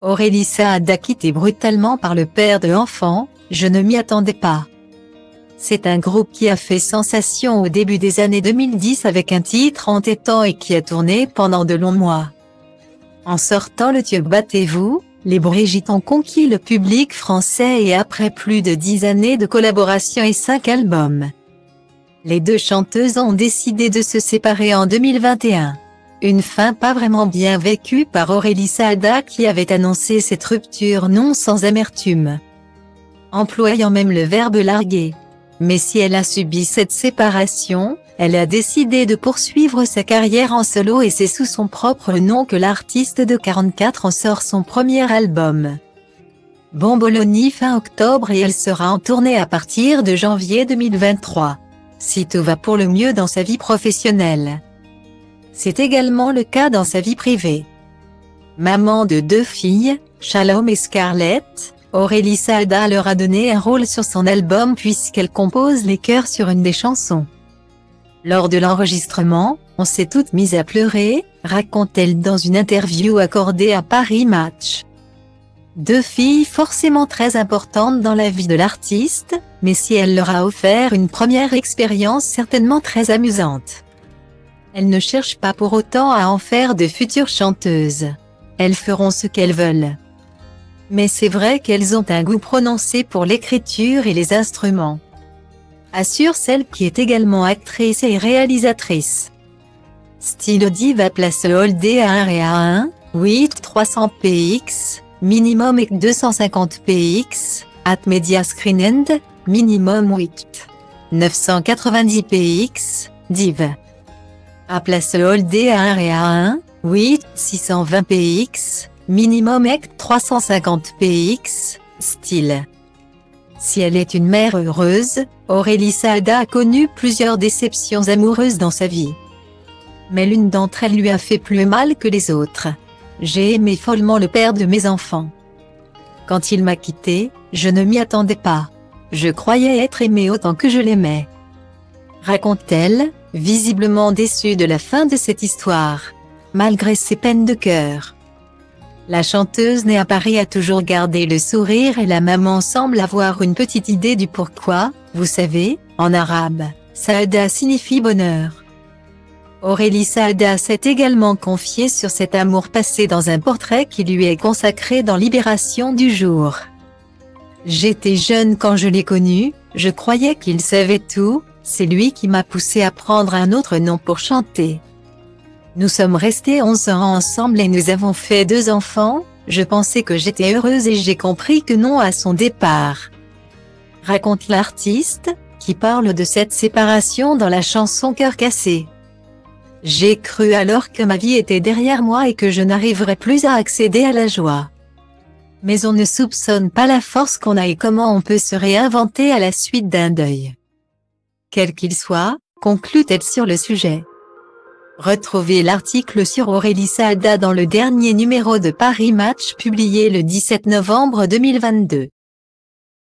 Aurélie Saada quittée brutalement par le père de l'enfant, je ne m'y attendais pas. C'est un groupe qui a fait sensation au début des années 2010 avec un titre entêtant et qui a tourné pendant de longs mois. En sortant le tube Battez-vous, les Brigitte ont conquis le public français et après plus de 10 années de collaboration et 5 albums, les deux chanteuses ont décidé de se séparer en 2021. Une fin pas vraiment bien vécue par Aurélie Saada qui avait annoncé cette rupture non sans amertume, employant même le verbe larguer. Mais si elle a subi cette séparation, elle a décidé de poursuivre sa carrière en solo et c'est sous son propre nom que l'artiste de 44 ans sort son premier album, Bomboloni, fin octobre, et elle sera en tournée à partir de janvier 2023. Si tout va pour le mieux dans sa vie professionnelle, c'est également le cas dans sa vie privée. Maman de 2 filles, Shalom et Scarlett, Aurélie Saada leur a donné un rôle sur son album puisqu'elle compose les chœurs sur une des chansons. Lors de l'enregistrement, on s'est toutes mises à pleurer, raconte-t-elle dans une interview accordée à Paris Match. 2 filles forcément très importantes dans la vie de l'artiste, mais si elle leur a offert une première expérience certainement très amusante. Elles ne cherchent pas pour autant à en faire de futures chanteuses. Elles feront ce qu'elles veulent. Mais c'est vrai qu'elles ont un goût prononcé pour l'écriture et les instruments, assure celle qui est également actrice et réalisatrice. Style Diva place Holdé à 1 RA1, 8 300 px, minimum et 250 px, at Media Screen End, minimum 8 990 px, div. À place Holdé à 1 RA1, 8 620 px, minimum et 350 px, style. Si elle est une mère heureuse, Aurélie Saada a connu plusieurs déceptions amoureuses dans sa vie. Mais l'une d'entre elles lui a fait plus mal que les autres. J'ai aimé follement le père de mes enfants. Quand il m'a quittée, je ne m'y attendais pas. Je croyais être aimée autant que je l'aimais, raconte-t-elle, visiblement déçue de la fin de cette histoire, malgré ses peines de cœur. La chanteuse née à Paris a toujours gardé le sourire et la maman semble avoir une petite idée du pourquoi. Vous savez, en arabe, Saada signifie bonheur. Aurélie Saada s'est également confiée sur cet amour passé dans un portrait qui lui est consacré dans Libération du jour. J'étais jeune quand je l'ai connu, je croyais qu'il savait tout, c'est lui qui m'a poussé à prendre un autre nom pour chanter. Nous sommes restés 11 ans ensemble et nous avons fait 2 enfants, je pensais que j'étais heureuse et j'ai compris que non à son départ, raconte l'artiste, qui parle de cette séparation dans la chanson Cœur cassé. J'ai cru alors que ma vie était derrière moi et que je n'arriverais plus à accéder à la joie. Mais on ne soupçonne pas la force qu'on a et comment on peut se réinventer à la suite d'un deuil, quel qu'il soit, conclut-elle sur le sujet. Retrouvez l'article sur Aurélie Saada dans le dernier numéro de Paris Match publié le 17 novembre 2022.